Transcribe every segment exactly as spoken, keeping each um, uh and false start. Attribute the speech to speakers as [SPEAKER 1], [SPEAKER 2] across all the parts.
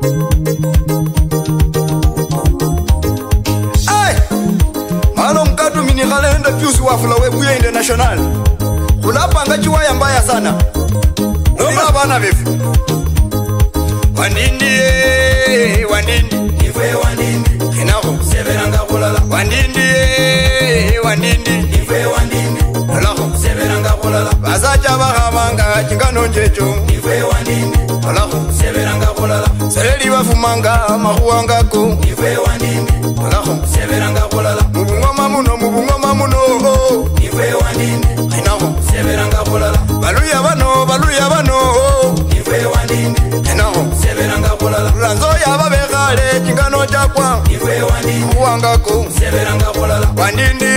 [SPEAKER 1] Ay Malo mkatu minikalenda piusi wafula webuye international Kulapa ngachi waya mbaya sana Noma bana befu Wandindi Wandindi Ife wandindi Kinako Severanga kulala Wandindi Wandindi Ife wandindi Alako Severanga kulala Basacha bahamanga Chingano njecho Ife wandindi Alako Severanga kulala Sereli bafumanga Mahuangako Ife wandindi Alako Severanga kulala Mubungoma muno Mubungoma muno Ife wandindi Kinako Severanga kulala Baluya bano Baluya bano Ife wandindi Kinako Severanga kulala Ranzo ya babekale Chingano chakwa Ife wandindi Mahuangako Severanga kulala Wandindi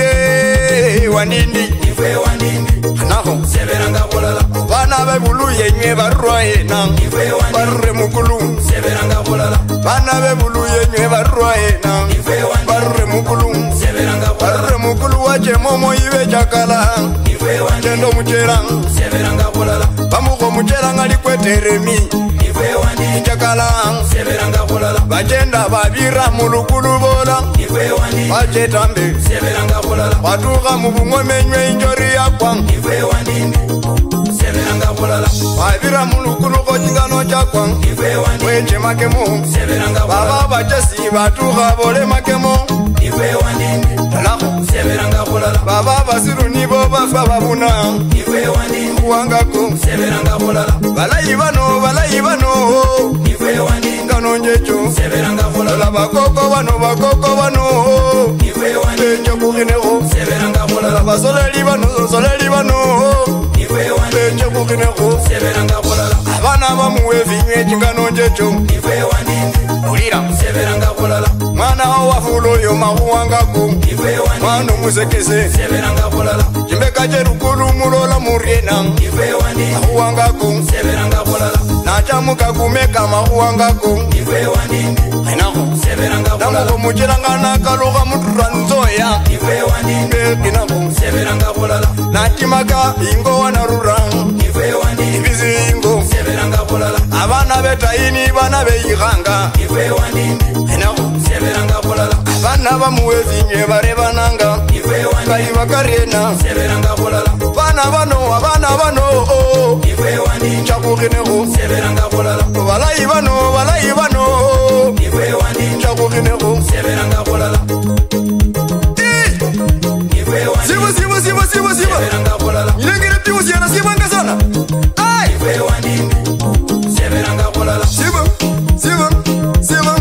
[SPEAKER 1] Wandindi Ife wandindi Kinako Severanga kulala Bana bebuluye nye barroye nang Ife wandindi Barre mukulu Severanga kulala Bana bebuluye nye barroye nang Ife wandindi Barre mukulu Severanga kulala Barre mukulu wache momo iwe chakala Ife wandindi Chendo mchera Severanga kulala Bamuko mchera ngali kweteremi Ife wandindi Chakala Severanga kulala Bachenda babira mulukulu bola Ife wandindi Bachetambe Severanga kulala Batuka mubungome injori yakwa Ife wandindi Severanga kulala Babira mulukulu kochingano chakwa Ife wandindi Weche makemo Severanga kulala Baba bachesi batuka bole makemo Ife wandindi Talako Severanga kulala Baba basiru nibo bafa babuna Ife wandindi Kuangako Severanga kulala Balayi bano balayi bano Ife wandindi Kano njecho Severanga kulala Bakoko bano bakoko bano Ife wandindi Techo kukineko Severanga kulala Basoleli bano soleli bano Ife wandindi Techo kukineko Severanga kulala Abana bamuwe vinye chingano njecho Ife wandindi Ulira Severanga kulala Mwana wafulo yo mahuangako Ife wandindi Mwana musekese Severanga kulala Jimbeka jerukulu mulola muriena Ife wandindi Mahuangako Severanga kulala Nachamuka kumeka mahuangako Ife wandindi Ainako Severanga kulala Namuko mujirangana kaluga muturanzoya Ife wandindi Kinako Severanga kulala Nachimaka ingo wanarurang Ife wandindi Ibizi ingo Severanga kulala Abana betaini bana beiranga Ife wandindi Ainako Severanga kulala Abana bamuwezi nye barebananga Ife wandindi Kaiwa kariena Severanga kulala Bana bano abana bano Ife wandindi Chakukineko Severanga kulala Balayi bano balayi bano Ife wandindi Chakukineko Severanga kulala Ife wandindi Siva siva siva siva siva Severanga kulala Ilengire piusi yana siva nga sana Ay Ife wandindi Severanga kulala Siva siva siva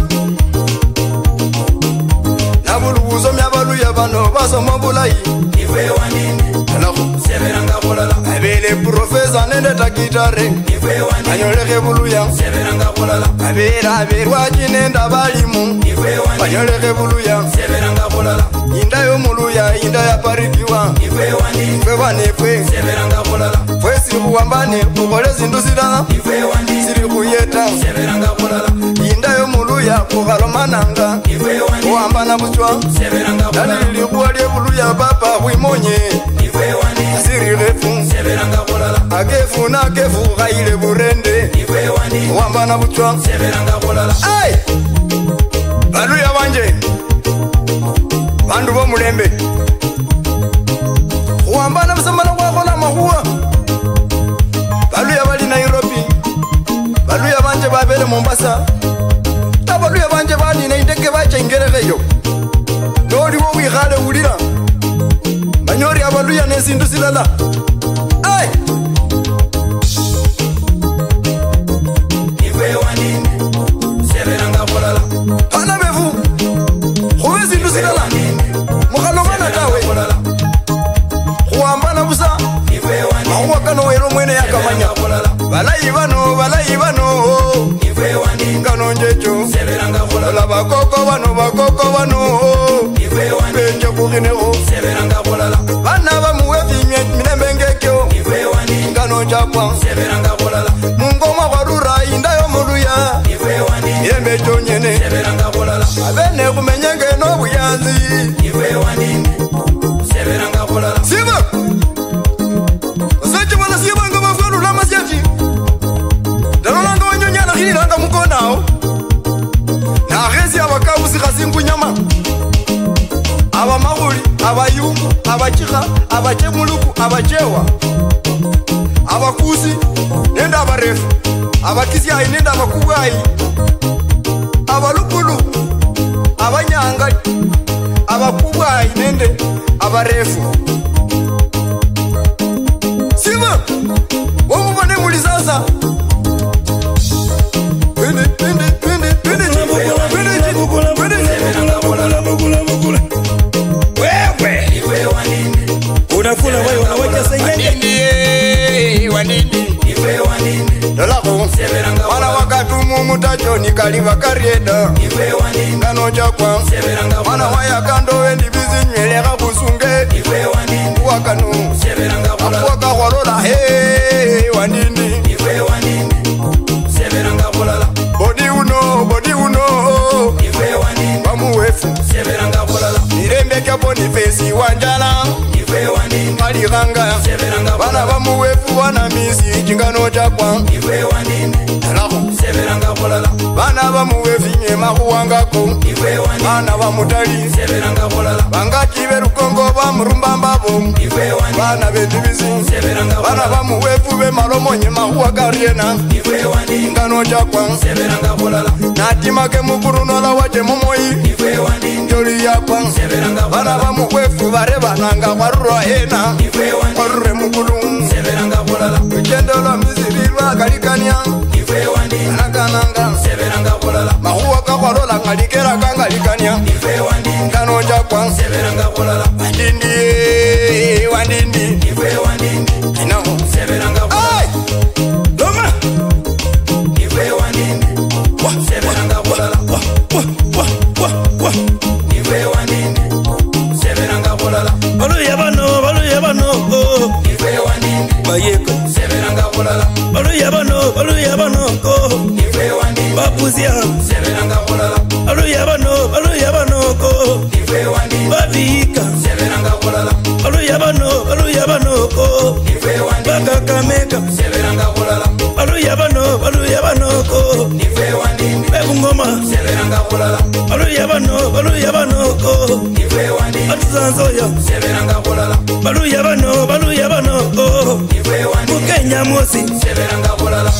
[SPEAKER 1] Nabulu uzo myabalu yabano baso mabulayi Ife wandindi Alako Severanga kulala Abele profesa nende takitare Ife wandindi Anyoleke buluya Severanga kulala Abela abelwa jinenda balimu Ife wandindi Anyoleke buluya Severanga kulala Inda yo muluya inda ya parikiwa Ife wandindi Ife wanefwe Severanga kulala Fwe siri kuwambane ukole zindu zidana Ife wandindi Siri kuyeta Severanga kulala Inda yo muluya kukalomananga Ife wandindi Uwambana buchwa Severanga kulala Dali likuwa liye buluya papa wimonye Ife wandindi Siri lefu Severanga kulala Akefu na kefu gaile burende Ife wandindi Uwambana buchwa Severanga kulala Ay Baluya wanje Bandu bo mulembe Uwambana msambana kwa kola mahuwa Baluya bali Nairobi Baluya banje babele Mombasa Baluya banje bali na indeke bacha ingeregeyo Noli wo wihale ulira Banyori abaluya nesindu silala Ay Ife wandindi Severanga kulala Hana befu Huwe zindu silala Mukhalomana tawe Huwambana busa Ife wandindi Mahuwa kano wero mwene ya kamanya Balayi bano balayi bano Ife wandindi Kano njecho Severanga kulala Bakoko bano bakoko bano Ife wandindi Benjo kukineko Severanga kulala Bana bamuwe vinye minembe ngekyo Ife wandindi Kano chapwa Severanga kulala Mungoma warura inda yo muluya Ife wandindi Yembe chonyene Severanga kulala Abene kumenyenge no buyanzi Ife wandindi Severanga kulala Siva Osache wana siva nga bafuelu lama siyachi Dalolanga wanyonyana hili langa mukonao abachika abachemuluku abachewa abakuzi nenda abarefu abakizi ayi nenda abakubwa ayi abalukulu abanyanga abakubwa ayi nende abarefu Sima Womu bane muli sasa Pende pende pende pende Pende pende Wewe Iwe wanini Unafuna wewe unaweka sengenge Wanini Wanini Iwe wanini Dolako Wana wakatumu mutajoni kaliva karieda Iwe wanini Kano chakwa Wana waya kando wendi bizi nywele kabusunge Iwe wanini Wakanu Apuaka walola Hey wanini Iwe wanini Severanga bolala Bodi uno Bodi uno Iwe wanini Wamuwefu Severanga bolala Nirembe kia Bonifesi wanjala Iwe wanini Maliranga Severanga bolala Wana wamuwefu wana misi Chingano chakwa Iwe wanini Nalaho Severanga bolala Wana wamuwefi nye mahuangako Iwe wanini Wana wamutali Severanga bolala Wanga kiberu kongo wamurumba mbabo Iwe wanini Wana bendibizi Severanga bolala Wana wamuwefu be malomo nye mahuagariena Iwe wanini Ngano chakwa Severanga bolala Natimake mukuru nola wache momoi Iwe wanini Njoli yakwa Severanga bolala Wana wamuwefu bareba nanga warura hena Iwe wanini Warure mukuru Severanga bolala Uchendolo mizirilwa kalikanya Iwe wanini Nakananga Severanga bolala Mahuaka walola ngalikera kangalikanya Iwe wanini Ngano chakwa Severanga bolala Wandindi Wandindi Iwe wanini Ino Severanga bolala Loma Iwe wanini Severanga bolala Iwe wanini Severanga bolala Balu yabano Balu yabano Iwe wanini Bayeko Severanga bolala Balu yabano Balu yabano Iwe wanini Babuzia Severanga bolala Balu yabano Balu yabano Iwe wanini Babika Severanga bolala Balu yabano Balu yabano Iwe wanini Bakakameka Severanga bolala Balu yabano Balu yabano Iwe wanini Bebungoma Severanga bolala Balu yabano Balu yabano Iwe wanini Atuzanzoya Severanga bolala Balu yabano Balu yabano Iwe wanini Mukenya mosi Severanga bolala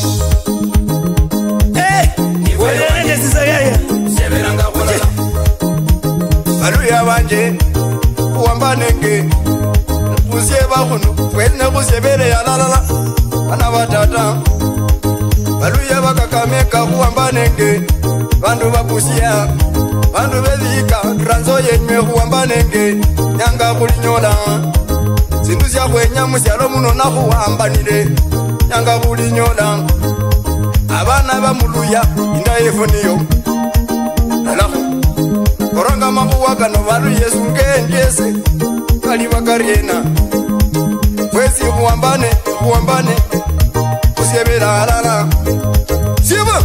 [SPEAKER 1] Eh Iwe wanini Sisagaya Severanga bolala Balu yabanje Uambanenge Kuzie bahunu Kwene kusebele ya lalala Wana watata Balu yabakakameka Uambanenge Bandu babusia Bandu bezika Transo yenywe Uambanenge Nyanga kulinyola Sinduzia kwenya musialo muno na kuambanile Nyanga kulinyola Abana bamuluya Inda efoniyo Nalaku Koranga makuwaka no balu yesu ngendese Kaliwa kariena Kwezi kuambane Kuambane Kusiebela alala Siba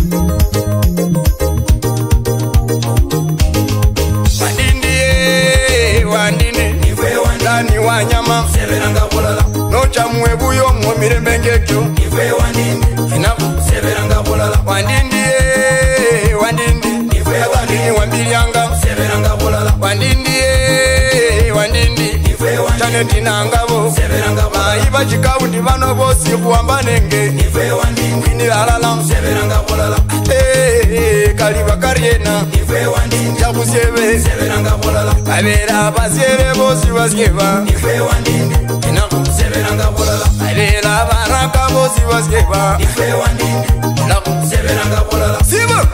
[SPEAKER 1] Wandindi Wandindi Iwe wandani wanyama Severanga bolala Nocha mwebuyo mwomire mbengekyo Iwe wandindi Inabu Severanga bolala Wandindi Wandindi Iwe wandini wambilianga Severanga bolala Wandindi Wandindi Iwe wandini Chaneti nangabo Severanga bolala Maiba chikawu ndivano bosi kuambanenge Iwe wandini Wini alala Severanga bolala Eh Kaliba kariena Iwe wandini Jabusiebe Severanga bolala Kabera basiere bosi wasieba Iwe wandini Inaku Severanga bolala Kabera baraka bosi wasieba Iwe wandini Inaku Severanga bolala Siba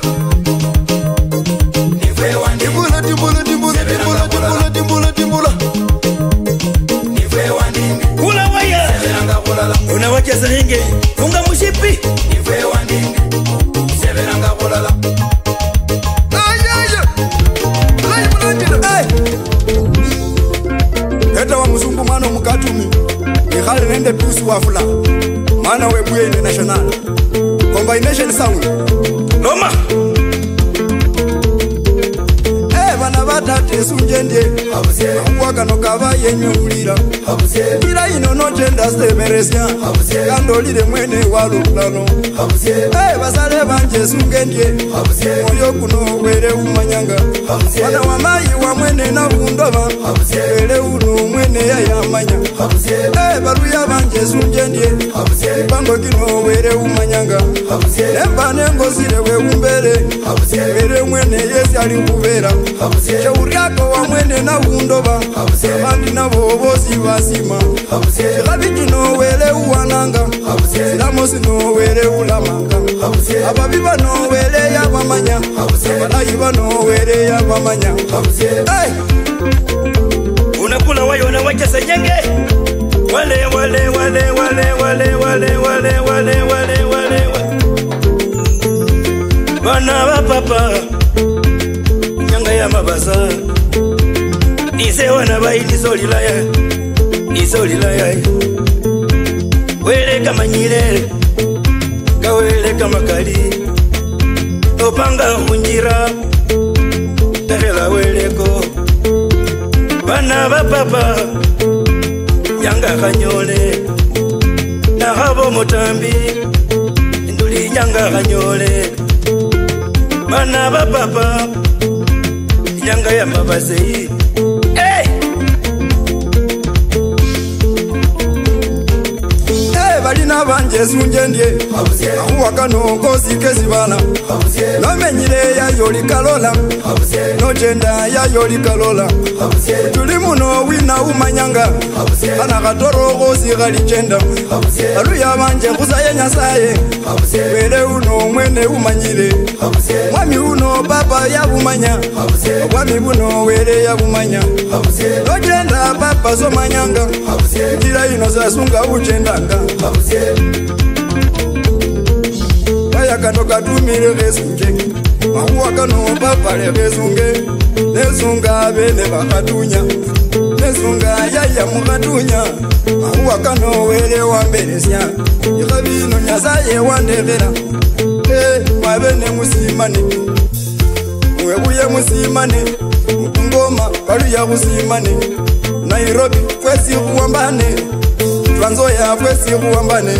[SPEAKER 1] Iwe wandini Timbula timbula timbula timbula timbula timbula timbula Iwe wandini Kula waya Severanga bolala Unawacha sahenge Funga mushipi Iwe wandini Severanga bolala Heta wa mzungu mano mukatumi Nikhali nende tusu wafula Mana webuye ini national Combination sound Loma Eh bana batate banje sunjendye Mahuwa kano kaba yenyulira Kila ino no jenda semeresya Kandolire mwene walulano Hey basale banje sungendye Moyo kuno were umanyanga Wana wamayi wa mwene na bundoba Were uno mwene ya yamanya Hey baruya banje sunjendye Bango kino were umanyanga Nemba nengo zire we umbere Were mwene yesi ali kubera Chauriako wa mwene na bundoba Bandi na bobosi basima Chikabiki no wele uwananga Silamosi no wele ulamanga Ababiba no wele ya bamanya Abalayiba no wele ya bamanya Hey!
[SPEAKER 2] Unakula wayo na wachesa nyenge Wale wale wale wale wale wale wale wale wale wale Bana wa papa Nyanga ya mabasa Nise wana bai nisolilaya Nisolilaya Wele kama nyire Kawele kama kali Opanga unjira Tahela weleko Bana ba papa Nyanga kanyole Na habo mutambi Nduli nyanga kanyole Bana ba papa Nyanga ya mabasei Hey!
[SPEAKER 1] Hey, balina banje sunjendye Mahuwa kano kozi kezibana No menyire ya yoli kalola No jenda ya yoli kalola Tulimu no wina umanyanga Ana katoro kozi gali jenda Alu ya banje kusaye nyasaye Wele uno mwene umanyire Mwami uno baba ya umanya Mwami uno wele ya umanya No jenda baba so manyanga Kila ino sasunga ujendanga Kaya kano katumire rezunge Mahuwa kano papale rezunge Nezunga bene bakatunya Nezunga yaya mukatunya Mahuwa kano wele wamberesya Yikabino nyasaye wandevera Eh, mwabene musimane Mwebuye musimane Mkungoma kaluya musimane Nairobi kwesi kuwambane Twanzoya kwesi kuwambane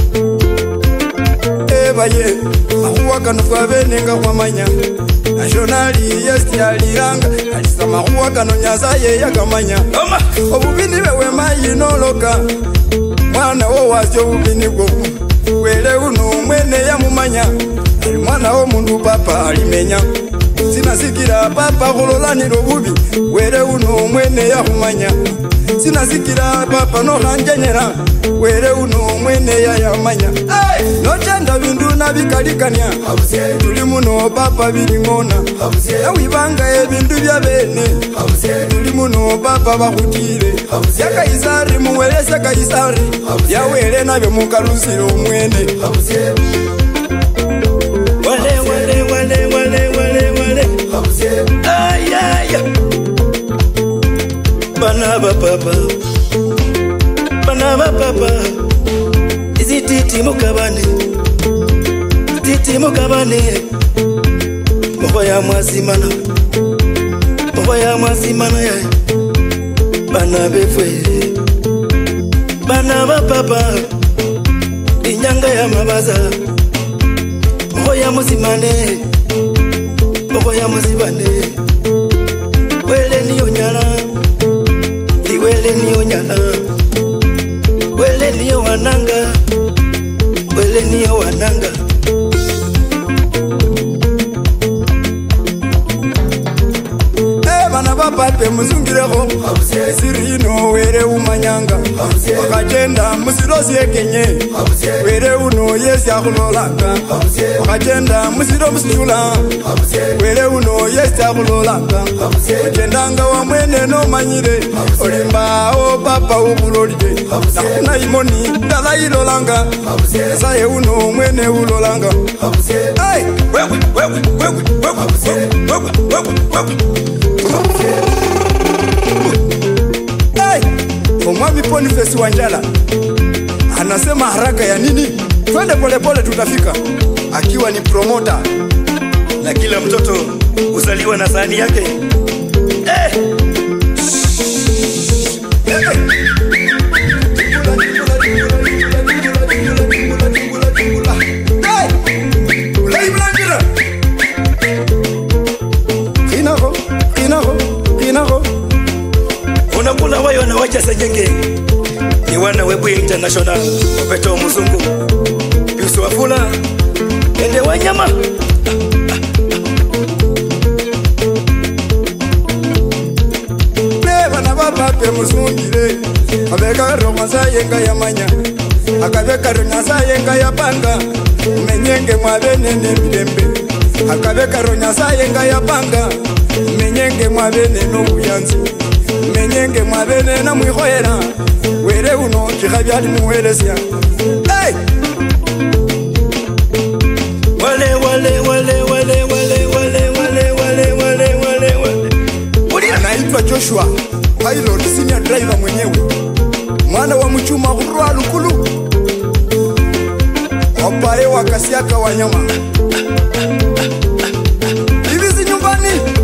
[SPEAKER 1] Ebaye Mahuwa kano kwa benenga kwa manya Nationali yesti aliranga Alisa mahuwa kano nyasaye yakamanya Obubini bewe mayi noloka Mwana wo wasyo ubini gogu Wele uno mwene ya mumanya Mwana wo mundu papa alimenya Sina sikira papa kulolaniro bubi Wele uno mwene ya humanya Sina sikira papa no hanjanyera Wele uno mwene ya yamanya No chanda bindu na bikalikanya Tulimu no papa bilimona Na wibanga e bindu bya bene Tulimu no papa bakutire Ya kaisari muwelese kaisari Ya wele na bemukarusiro mwene
[SPEAKER 2] Wale wale wale wale wale wale Ay ay Bana ba papa Bana ba papa Izi titi mukabane Titi mukabane Moya mwazimana Moya mwazimana ya Bana befwe Bana ba papa Inyanga ya mabaza Moya muzimane Moya muzibane Wele ni onyala Wele ni onyala Wele ni wananga Wele ni wananga
[SPEAKER 1] Bana bapa pe muzungireko Siri ino were umanyanga Wakajenda musirosi ekenye Were uno yesi akulolanga Wakajenda musiro musijula Were uno yesi akulolanga Wakajendanga wa mwene no manyire Olimba o papa ukulolide Nakuna imoni dala ilolanga Saye uno mwene ulolanga Hey!
[SPEAKER 2] Wewe, wewe, wewe, wewe, wewe, wewe, wewe
[SPEAKER 1] Hey! Omwami Boniface Wanjala anasema haraka ya nini? Twende pole pole tutafika. Akiwa ni promoter
[SPEAKER 2] na kila mtoto uzaliwa na sahani yake. Eh! International Opeto Muzungu Yusu Wafula Ende Wanyama
[SPEAKER 1] Neba na baba pe Muzungire Abeka romaza yenga ya manya Akabeka ronyaza yenga ya panga Menyenge mwabene nemidembe Akabeka ronyaza yenga ya panga Menyenge mwabene no buyanzi Menyenge mwabene na mwihoera Were uno kikabya muwelesya hey
[SPEAKER 2] wale wale wale wale wale wale wale wale wale wale wale
[SPEAKER 1] Uri anaitwa Joshua pilot senior driver mwenyewe mwana wa mchuma kurwa lukulu Opae wa Kasiaka Wanyama Hivi nyumbani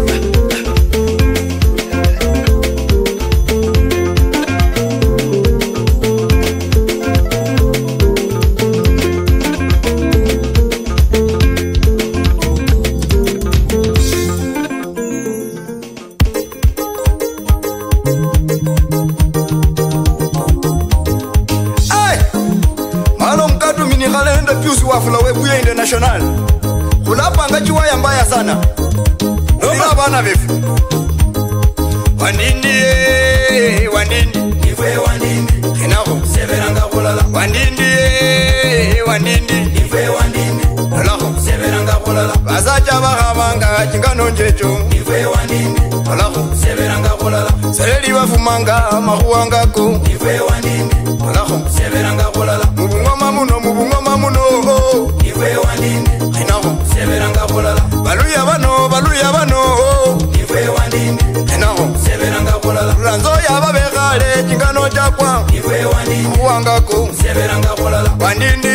[SPEAKER 1] Wafula webuye international kulapa ngachi waya mbaya sana noma bana befu Wandindi wandindi ife wandindi kinako seberanga kulala Wandindi wandindi ife wandindi alako seberanga kulala bazacha bahamanga chingano njecho ife wandindi alako seberanga kulala sereli bafumanga mahuanga ko ife wandindi alako seberanga kulala mubungoma muno mubungoma muno ife wandindi kinako seberanga kulala baluya bano baluya bano ife wandindi kinako seberanga kulala ranzo yaba begale chingano chakwa ife wandindi huanga ko seberanga kulala Wandindi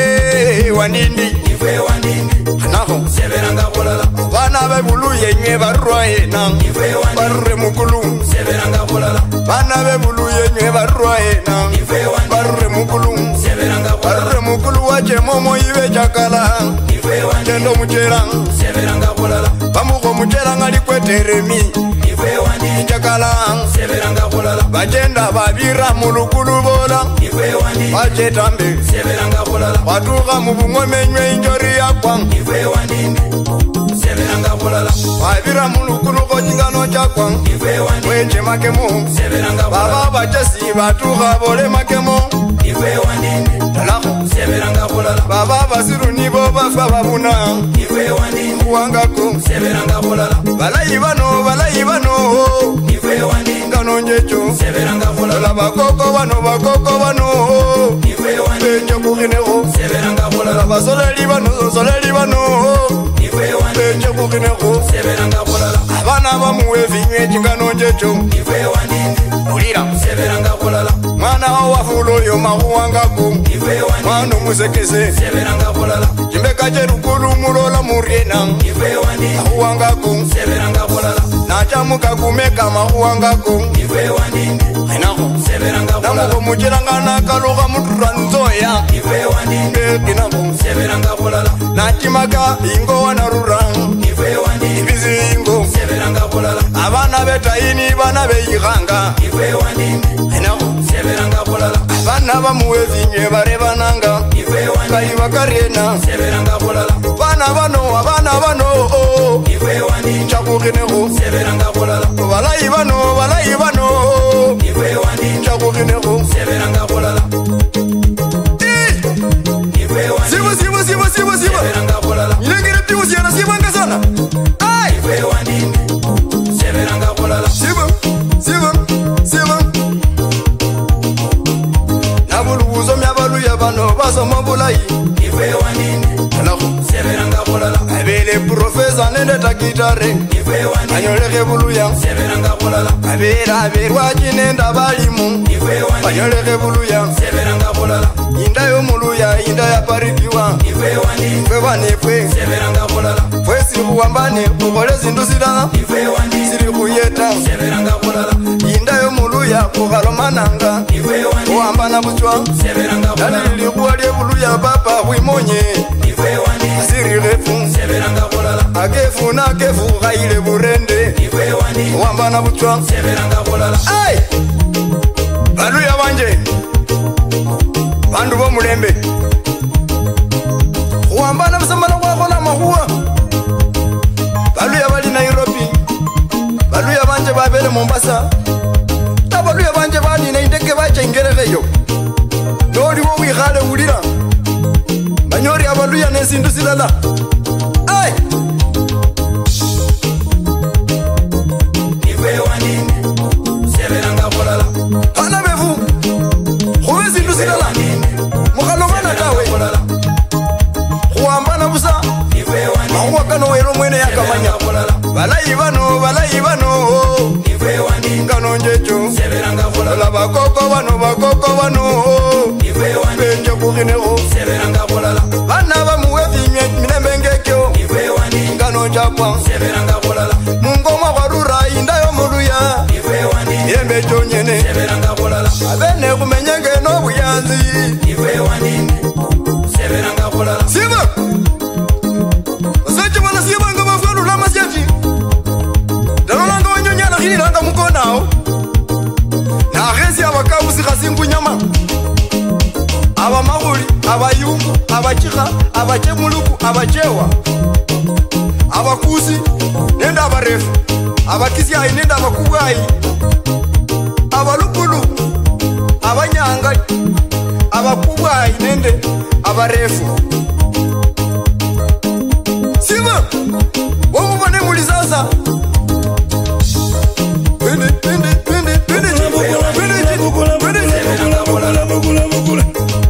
[SPEAKER 1] wandindi ife wandindi kinako seberanga kulala bana bebuluye nye barwaye na ife wandindi barre mukulu seberanga kulala bana bebuluye nye barwaye na ife wandindi barre mukulu seberanga kulala barre mukulu wache momo iwe chakala ife wandindi tendo mujera seberanga kulala bamuko mujera ngali kweteremi ife wandindi chakala seberanga kulala bajenda babira mulukulu bola ife wandindi bajetambe seberanga kulala watuka mubungomenywe injori yakwa ife wandindi seberanga kulala babira mulukulu ko chingano chakwa ife wandindi weche makemo seberanga kulala baba bajesi batuka bole makemo ife wandindi talako seberanga kulala baba basiru nibo bafa babuna ife wandindi wangako seberanga kulala balayi bano balayi bano ife wandindi kanonjecho seberanga kulala bakoko bano bakoko bano ife wandindi chokukhineko seberanga kulala basoleli bano soleli bano ife wandindi chokukhineko seberanga kulala abana bamuwe vinywe chikanonjecho ife wandindi ulira seberanga kulala mwana wafulo yo mahuangako ife wandindi mwana musekese seberanga kulala jimbeka cherukulu mulola muriena ife wandindi mahuangako seberanga kulala nachamuka kumeka mahuangako ife wandindi ainako seberanga kulala namo mujirangana kaluga mutranzoya ife wandindi kinako seberanga kulala nachimaka ingo wanarura ife wandindi bizingo seberanga kulala abana betaini bana beyihanga ife wandindi ainako seberanga kulala abana bamuwezi nye barebananga ife wandindi kai bakarena seberanga kulala bana bano abana bano ife wandindi chakukineko seberanga kulala balayi bano balayi bano ife wandindi chakukineko seberanga kulala ife wandindi sibo sibo sibo sibo sibo seberanga kulala ilengere tiusi ana sibanga sana ai ife wandindi seberanga kulala sibo sibo sibo nabuluzo myabaluya bano basoma bulayi ife wandindi alako seberanga kulala abele professor nende takitare ife wandindi anyoleke buluya seberanga kulala abera aberwa kinenda balimu ife wandindi anyoleke buluya seberanga kulala inda yo muluya inda ya parikiwa ife wandindi fe banefwe seberanga kulala fwe siruwambane ukole zindu sida ife wandindi siri kuyeta seberanga kulala inda yo muluya kuhalomananga uambana buchwa nali likuwa lye buluya papa huimonye asiri refu akefu na kefu gaile burende uambana buchwa ay baluya banje bandu bo mulembe uambana msambana kwa kola mahuwa baluya bali Nairobi baluya banje babele Mombasa baluya banje bali na indeke bacha ingerereyo dori wo wihale ulira banyori abaluya nesindu silala ay iwe wanini seberanga kolala ana bevu khowezi ndu silala mukhalomana tawe khuambana busa iwe wanini mahuwa kano wero mwene yakamanya balayi bano balayi bano iwe wanini kano njecho seberanga kolala bakoko bano bakoko bano iwe wanini benje kugineho seberanga kolala bana bamuwe vinywe minembengekyo iwe wanini kano chapwa seberanga kolala mungoma warura indayo muluya iwe wanini yembe chonyene seberanga kolala abene kumenyenge no buyanzi iwe wanini seberanga kolala siba osache bana siba ngaba fulu la masyaji dalolanga wanyonyana khini langa mukonao na resi abakabusi khasimbu nyama aba maguli abayumbu abachika abachemuluku abachewa abakusi nenda abarefu abakisi ayi nenda abakubai abalukulu abanyanga abakubai nende abarefu siba womu bane muli sasa pende pende pende pende pende bukula bukula bukula bukula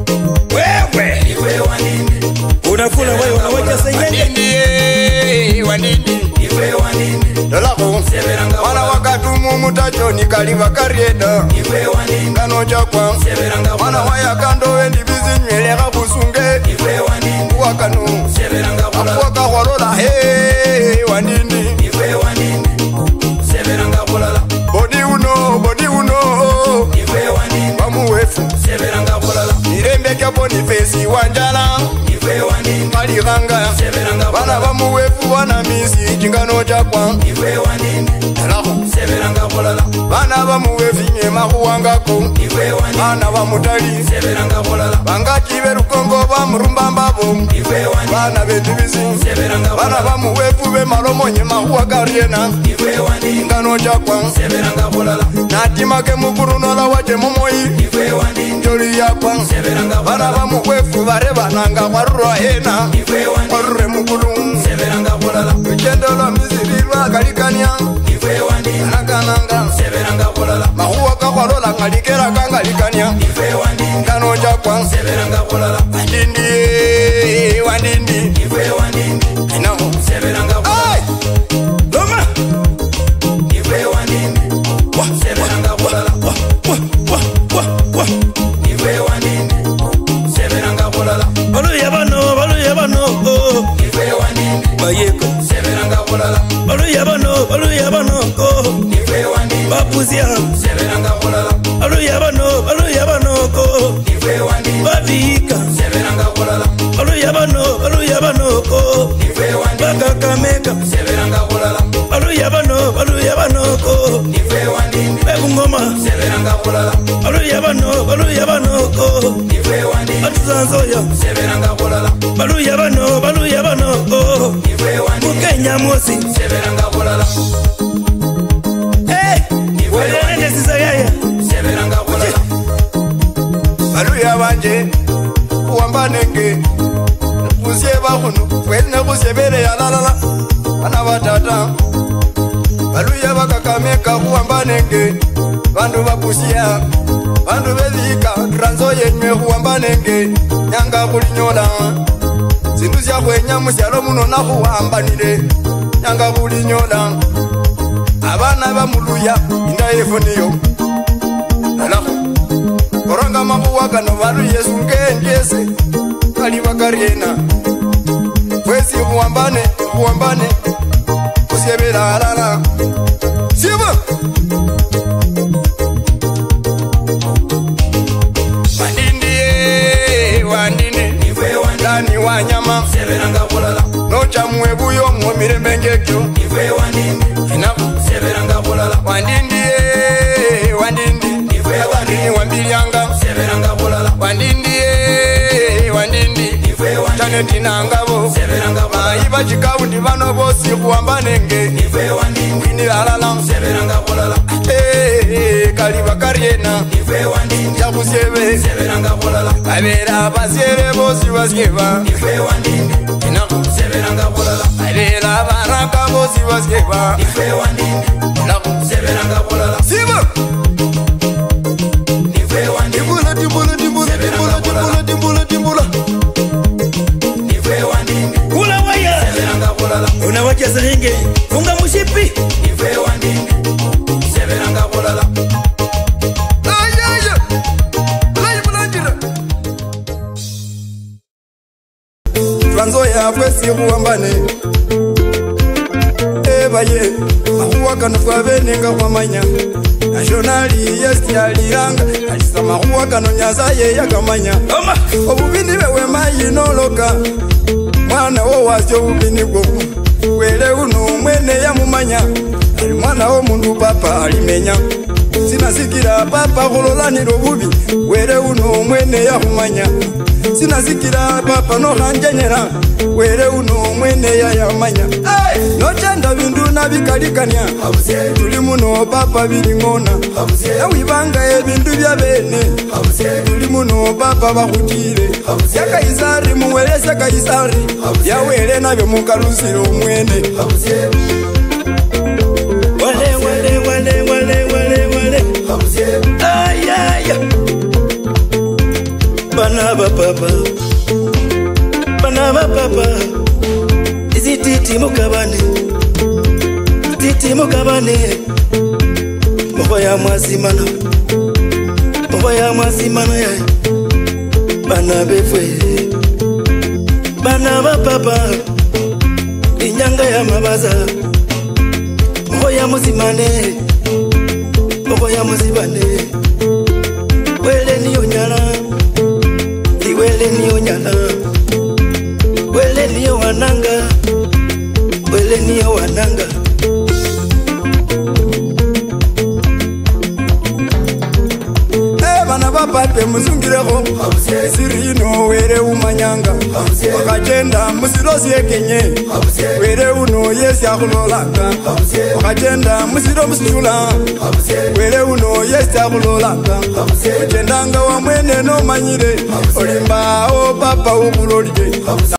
[SPEAKER 1] wewe iwe wanini unakula wewe unaweka sengenge wanini iwe wanini dolako seberanga wana wakatumu mutachoni kaliva karieda iwe wanini kano chakwa seberanga wana waya kando wendi bizinywele kabusunge iwe wanini wakanu seberanga waka holola he wanini iwe wanini seberanga bolala bodi uno bodi uno iwe wanini bamuwefu seberanga bolala irembe kya Boniface wanjala iwe wanini maliranga seberanga bana bamuwefu wana misi chingano chakwa iwe wanini alako seberanga bolala bana bamuwefu nyema kuwangako iwe wanini bana bamutali seberanga bolala bangachi berukongo bamurumba mbabo iwe wanini bana bedibisi seberanga bana bamuwefu be malomo nyema kuwagariena iwe wanini ngano chakwa seberanga bolala natimake mukurunola wache mumoyi iwe wanini joli yakwa seberanga bana bamuwefu bare bananga warura hena iwe wanini warure mukuru seberanga bolala ujendolo mizirirwa galikania iwe wanini nakananga seberanga bolala mahuwa kakwalola ngalikera kangalikania iwe wanini ngano chakwa seberanga bolala wandindi wandindi iwe wanini inaho seberanga bolala doma iwe wanini wa seberanga bolala wa wa wa wa wa iwe wanini seberanga bolala balu yabano balu yabano iwe wanini bayeko seberanga bolala balu yabano balu yabano iwe wanini bapuzia seberanga bolala balu yabano balu yabano iwe wanini babika seberanga bolala balu yabano balu yabano iwe wanini bakakameka seberanga bolala balu yabano balu yabano iwe wanini bebungoma seberanga bolala balu yabano balu yabano iwe wanini atuzanzoya seberanga bolala balu yabano balu yabano iwe wanini mukenya mosi seberanga bolala eh iwe wanini sisayaya seberanga bolala balu yabanje uambanenge kusie bahunu kwene kusebere yalalala bana batata balu yabakakameka uambanenge bandu bakusia bandu bezika transo yenywe uambanenge nyanga kulinyola zindu zya kwenya musyalo muno nakuwambanire nyanga kulinyola abana bamuluya indayefu niyo nalako koranga makuwakano balu yesu ngenjese kali bakariena kwesi kuwambane kuwambane kusyebera alala siba yekyo
[SPEAKER 2] Ife wandindi
[SPEAKER 1] Inako
[SPEAKER 2] Seberanga bulala
[SPEAKER 1] Wandindi Wandindi
[SPEAKER 2] Ife wandindi
[SPEAKER 1] Wambilianga
[SPEAKER 2] Seberanga bulala
[SPEAKER 1] Wandindi Wandindi
[SPEAKER 2] Ife wandindi
[SPEAKER 1] Taneti nangabo
[SPEAKER 2] Seberanga bulala
[SPEAKER 1] Maiba chikabu ndibano bosi kuwamba nenge
[SPEAKER 2] Ife wandindi
[SPEAKER 1] Wini lalala
[SPEAKER 2] Seberanga bulala
[SPEAKER 1] Kaliba karyena
[SPEAKER 2] Ife wandindi
[SPEAKER 1] Yakusebe
[SPEAKER 2] Seberanga bulala
[SPEAKER 1] Abera basere bosi baskeba
[SPEAKER 2] Ife wandindi
[SPEAKER 1] Inako
[SPEAKER 2] Seberanga bulala
[SPEAKER 1] Abera baraka bosi baskeba
[SPEAKER 2] Ife wandindi
[SPEAKER 1] Inako
[SPEAKER 2] Seberanga bulala
[SPEAKER 1] Siba
[SPEAKER 2] Ife wandindi
[SPEAKER 1] Timbula timbula timbula timbula timbula timbula timbula
[SPEAKER 2] Ife wandindi
[SPEAKER 3] Kula waya
[SPEAKER 2] Seberanga bulala
[SPEAKER 3] Unawacheza hinge Funga mushipi
[SPEAKER 2] Ife wandindi Seberanga bulala
[SPEAKER 1] Ayaya Layi bulanjira Twanzo ya fwesi kuwambane Ebaye Mahuwa kanu kwa venenga kwa manya Nationali yesti aliranga Alisa mahuwa kanu nyaza ye yakamanya
[SPEAKER 3] Oma
[SPEAKER 1] Obubini bewe mayi noloka Mwana wo wasyo ubini go Wele uno mwene ya mumanya Ali mwana wo mundu papa alimenya Sinasikira papa kulolaniro bubi Wele uno mwene ya humanya Sinasikira papa no hanjenyera Wele uno mwene ya yamanya No chanda bindu na bikalikanya Tuli muno papa bilingona Na wibanga ebindu bya bene Tuli muno papa bakutire Ya kaisari muwelesa kaisari Ya wele nabyo mukalusiro mwene
[SPEAKER 3] Wale wale wale wale wale wale Ayaya Banaba papa Banaba papa Izi titi mukabane Titi mukabane Mwoya mwasimana Mwoya mwasimana ya Banabe fwe Banaba papa Inyanga ya mabaza Mwoya muzimane Mwoya muzibane Wele niyo nyala Wele niyo nyala Wele niyo wananga Wele niyo wananga
[SPEAKER 1] Bana bapape muzungireko Sirino were umanyanga Wakajenda musirosi ekenye Were uno yesi akulolanga Wakajenda musiro musitula Were uno yesi akulolanga Wakajendanga wa mwene no manyire Olimba o papa ukulolike